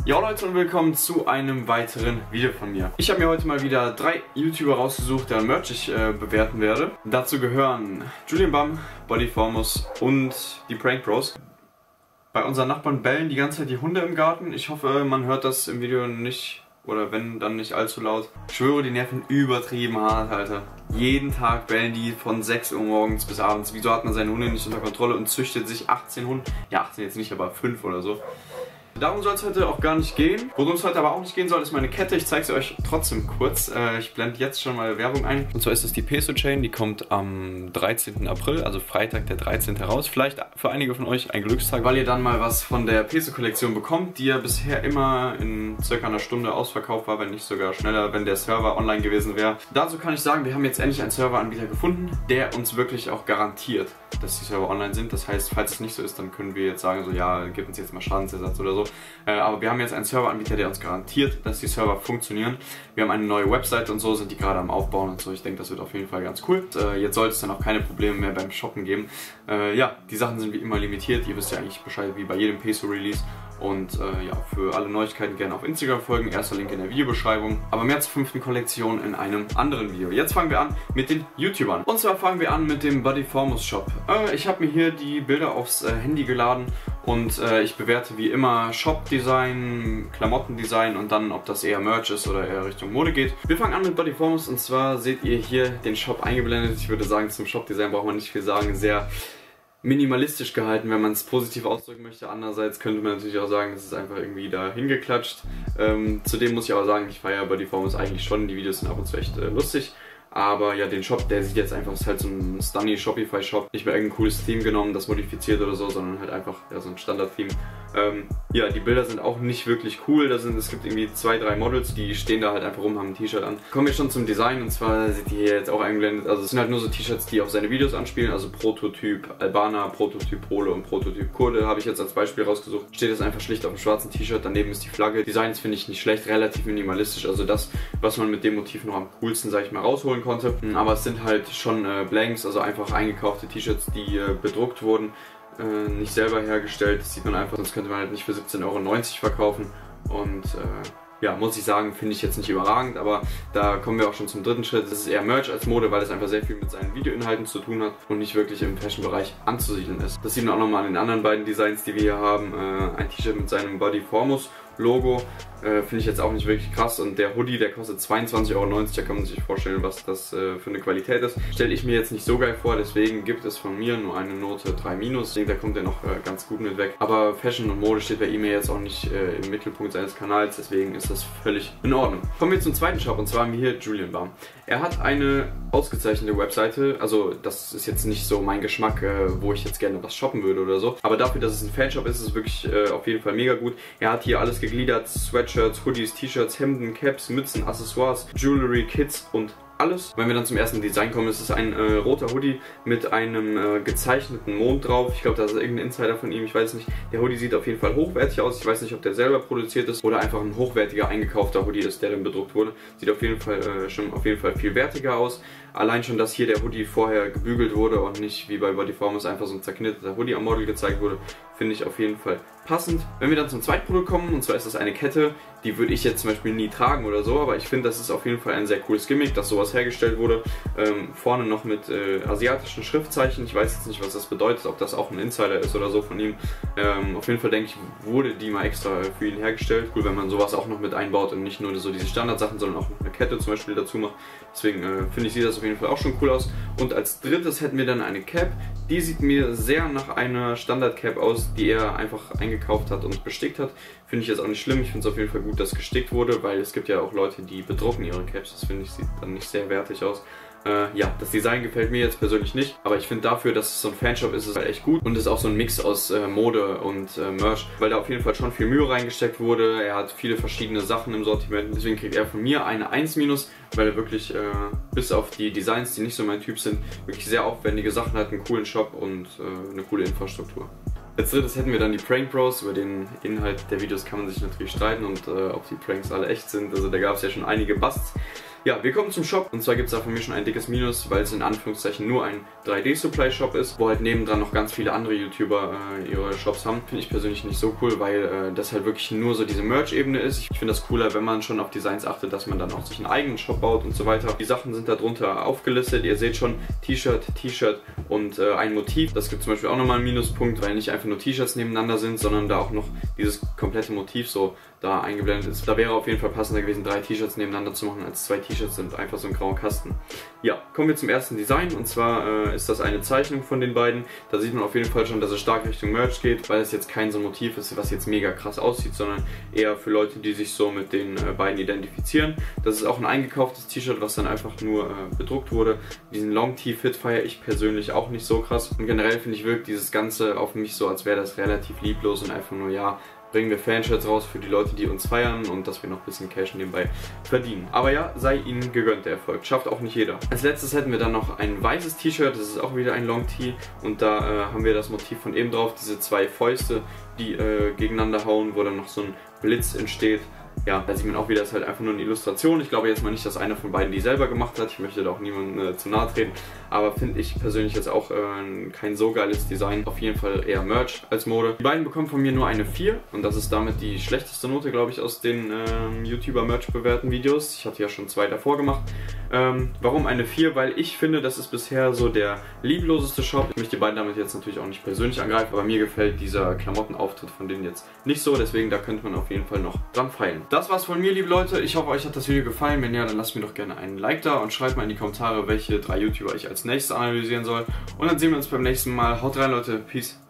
Ja Leute und willkommen zu einem weiteren Video von mir. Ich habe mir heute mal wieder 3 YouTuber rausgesucht, deren Merch ich bewerten werde. Dazu gehören Julian Bam, Bodyformus und die Prank Bros. Bei unseren Nachbarn bellen die ganze Zeit die Hunde im Garten. Ich hoffe, man hört das im Video nicht, oder wenn, dann nicht allzu laut. Ich schwöre, die nerven übertrieben hart, Alter. Jeden Tag bellen die von 6 Uhr morgens bis abends. Wieso hat man seine Hunde nicht unter Kontrolle und züchtet sich 18 Hunde? Ja, 18 jetzt nicht, aber 5 oder so. Darum soll es heute auch gar nicht gehen. Worum es heute aber auch nicht gehen soll, ist meine Kette. Ich zeige sie euch trotzdem kurz. Ich blende jetzt schon mal Werbung ein. Und zwar ist es die Peso Chain. Die kommt am 13. April, also Freitag der 13. raus. Vielleicht für einige von euch ein Glückstag, weil ihr dann mal was von der Peso Kollektion bekommt, die ja bisher immer in circa einer Stunde ausverkauft war, wenn nicht sogar schneller, wenn der Server online gewesen wäre. Dazu kann ich sagen, wir haben jetzt endlich einen Serveranbieter gefunden, der uns wirklich auch garantiert, dass die Server online sind. Das heißt, falls es nicht so ist, dann können wir jetzt sagen, so ja, gib uns jetzt mal Schadensersatz oder so. Aber wir haben jetzt einen Serveranbieter, der uns garantiert, dass die Server funktionieren. Wir haben eine neue Webseite und so, sind die gerade am Aufbauen und so. Ich denke, das wird auf jeden Fall ganz cool. Jetzt sollte es dann auch keine Probleme mehr beim Shoppen geben. Ja, die Sachen sind wie immer limitiert. Ihr wisst ja eigentlich Bescheid, wie bei jedem Peso-Release. Und ja, für alle Neuigkeiten gerne auf Instagram folgen. Erster Link in der Videobeschreibung. Aber mehr zur 5. Kollektion in einem anderen Video. Jetzt fangen wir an mit den YouTubern. Und zwar fangen wir an mit dem Bodyformus Shop. Ich habe mir hier die Bilder aufs Handy geladen und ich bewerte wie immer Shop-Design, Klamottendesign und dann, ob das eher Merch ist oder eher Richtung Mode geht. Wir fangen an mit Bodyformus und zwar seht ihr hier den Shop eingeblendet. Ich würde sagen, zum Shop-Design braucht man nicht viel sagen. Sehr minimalistisch gehalten, wenn man es positiv ausdrücken möchte. Andererseits könnte man natürlich auch sagen, es ist einfach irgendwie da hingeklatscht. Zudem muss ich aber sagen, ich feiere Bodyformus eigentlich schon. Die Videos sind ab und zu echt lustig. Aber ja, den Shop, der sieht jetzt einfach, ist halt so ein Stunny Shopify Shop. Nicht mehr irgendein cooles Theme genommen, das modifiziert oder so, sondern halt einfach ja, so ein Standard-Theme. Ja, die Bilder sind auch nicht wirklich cool. Es gibt irgendwie 2, 3 Models, die stehen da halt einfach rum, haben ein T-Shirt an. Kommen wir schon zum Design und zwar seht ihr hier jetzt auch eingeblendet. Also es sind halt nur so T-Shirts, die auf seine Videos anspielen. Also Prototyp Albaner, Prototyp Pole und Prototyp Kurde habe ich jetzt als Beispiel rausgesucht. Steht das einfach schlicht auf dem schwarzen T-Shirt, daneben ist die Flagge. Designs finde ich nicht schlecht, relativ minimalistisch. Also das, was man mit dem Motiv noch am coolsten, sage ich mal, rausholen konnte. Aber es sind halt schon Blanks, also einfach eingekaufte T-Shirts, die bedruckt wurden. Nicht selber hergestellt, das sieht man einfach, sonst könnte man halt nicht für 17,90 € verkaufen und ja, muss ich sagen, finde ich jetzt nicht überragend, aber da kommen wir auch schon zum dritten Schritt. Es ist eher Merch als Mode, weil es einfach sehr viel mit seinen Videoinhalten zu tun hat und nicht wirklich im Fashion-Bereich anzusiedeln ist. Das sieht man auch nochmal an den anderen beiden Designs, die wir hier haben. Ein T-Shirt mit seinem Bodyformus Logo, finde ich jetzt auch nicht wirklich krass und der Hoodie, der kostet 22,90 €, da kann man sich vorstellen, was das für eine Qualität ist. Stelle ich mir jetzt nicht so geil vor, deswegen gibt es von mir nur eine Note 3-. Ich denke, da kommt er noch ganz gut mit weg. Aber Fashion und Mode steht bei ihm jetzt auch nicht im Mittelpunkt seines Kanals, deswegen ist das völlig in Ordnung. Kommen wir zum zweiten Shop und zwar haben wir hier Julian Bam. Er hat eine ausgezeichnete Webseite, also das ist jetzt nicht so mein Geschmack, wo ich jetzt gerne was shoppen würde oder so, aber dafür, dass es ein Fanshop ist, ist es wirklich auf jeden Fall mega gut. Er hat hier alles gegliedert, Sweatshirts, Hoodies, T-Shirts, Hemden, Caps, Mützen, Accessoires, Jewelry, Kits und alles. Wenn wir dann zum ersten Design kommen, ist es ein roter Hoodie mit einem gezeichneten Mond drauf. Ich glaube, das ist irgendein Insider von ihm, ich weiß nicht. Der Hoodie sieht auf jeden Fall hochwertig aus. Ich weiß nicht, ob der selber produziert ist oder einfach ein hochwertiger eingekaufter Hoodie ist, der dann bedruckt wurde. Sieht auf jeden Fall schon auf jeden Fall viel wertiger aus. Allein schon, dass hier der Hoodie vorher gebügelt wurde und nicht wie bei Bodyformus einfach so ein zerknitterter Hoodie am Model gezeigt wurde, finde ich auf jeden Fall passend. Wenn wir dann zum zweiten Produkt kommen, und zwar ist das eine Kette, die würde ich jetzt zum Beispiel nie tragen oder so, aber ich finde, das ist auf jeden Fall ein sehr cooles Gimmick, dass sowas hergestellt wurde. Vorne noch mit asiatischen Schriftzeichen, ich weiß jetzt nicht, was das bedeutet, ob das auch ein Insider ist oder so von ihm. Auf jeden Fall denke ich, wurde die mal extra für ihn hergestellt. Cool, wenn man sowas auch noch mit einbaut und nicht nur so diese Standardsachen, sondern auch noch eine Kette zum Beispiel dazu macht. Deswegen finde ich, sieht das auf jeden Fall auch schon cool aus. Und als drittes hätten wir dann eine Cap. Die sieht mir sehr nach einer Standard-Cap aus, die er einfach eingekauft hat und bestickt hat. Finde ich jetzt auch nicht schlimm. Ich finde es auf jeden Fall gut, dass gestickt wurde, weil es gibt ja auch Leute, die bedrucken ihre Caps. Das finde ich, sieht dann nicht sehr wertig aus. Ja, das Design gefällt mir jetzt persönlich nicht, aber ich finde dafür, dass es so ein Fanshop ist, ist es halt echt gut und es ist auch so ein Mix aus Mode und Merch, weil da auf jeden Fall schon viel Mühe reingesteckt wurde. Er hat viele verschiedene Sachen im Sortiment, deswegen kriegt er von mir eine 1-, weil er wirklich bis auf die Designs, die nicht so mein Typ sind, wirklich sehr aufwendige Sachen hat, einen coolen Shop und eine coole Infrastruktur. Als drittes hätten wir dann die Prank Bros. Über den Inhalt der Videos kann man sich natürlich streiten und ob die Pranks alle echt sind. Also da gab es ja schon einige Busts. Ja, wir kommen zum Shop und zwar gibt es da von mir schon ein dickes Minus, weil es in Anführungszeichen nur ein 3D-Supply-Shop ist, wo halt nebendran noch ganz viele andere YouTuber ihre Shops haben. Finde ich persönlich nicht so cool, weil das halt wirklich nur so diese Merch-Ebene ist. Ich finde das cooler, wenn man schon auf Designs achtet, dass man dann auch sich einen eigenen Shop baut und so weiter. Die Sachen sind da drunter aufgelistet. Ihr seht schon T-Shirt, T-Shirt und ein Motiv. Das gibt zum Beispiel auch nochmal einen Minuspunkt, weil nicht einfach nur T-Shirts nebeneinander sind, sondern da auch noch dieses komplette Motiv so da eingeblendet ist. Da wäre auf jeden Fall passender gewesen, 3 T-Shirts nebeneinander zu machen, als 2 T-Shirts sind einfach so ein grauer Kasten. Ja, kommen wir zum ersten Design und zwar ist das eine Zeichnung von den beiden. Da sieht man auf jeden Fall schon, dass es stark Richtung Merch geht, weil es jetzt kein so ein Motiv ist, was jetzt mega krass aussieht, sondern eher für Leute, die sich so mit den beiden identifizieren. Das ist auch ein eingekauftes T-Shirt, was dann einfach nur bedruckt wurde. Diesen Long T-Fit feiere ich persönlich auch nicht so krass. Und generell finde ich, wirkt dieses Ganze auf mich so, als wäre das relativ lieblos und einfach nur, ja, bringen wir Fanshirts raus für die Leute, die uns feiern und dass wir noch ein bisschen Cash nebenbei verdienen. Aber ja, sei ihnen gegönnt, der Erfolg. Schafft auch nicht jeder. Als letztes hätten wir dann noch ein weißes T-Shirt. Das ist auch wieder ein Long Tee und da haben wir das Motiv von eben drauf. Diese 2 Fäuste, die gegeneinander hauen, wo dann noch so ein Blitz entsteht. Ja, da sieht man auch wieder, das ist halt einfach nur eine Illustration. Ich glaube jetzt mal nicht, dass einer von beiden die selber gemacht hat. Ich möchte da auch niemandem zu nahe treten. Aber finde ich persönlich jetzt auch kein so geiles Design. Auf jeden Fall eher Merch als Mode. Die beiden bekommen von mir nur eine 4. Und das ist damit die schlechteste Note, glaube ich, aus den YouTuber-Merch-bewerten Videos. Ich hatte ja schon 2 davor gemacht. Warum eine 4? Weil ich finde, das ist bisher so der liebloseste Shop. Ich möchte die beiden damit jetzt natürlich auch nicht persönlich angreifen. Aber mir gefällt dieser Klamottenauftritt von denen jetzt nicht so. Deswegen, da könnte man auf jeden Fall noch dran feilen. Das war's von mir, liebe Leute. Ich hoffe, euch hat das Video gefallen. Wenn ja, dann lasst mir doch gerne einen Like da und schreibt mal in die Kommentare, welche 3 YouTuber ich als nächstes analysieren soll. Und dann sehen wir uns beim nächsten Mal. Haut rein, Leute. Peace.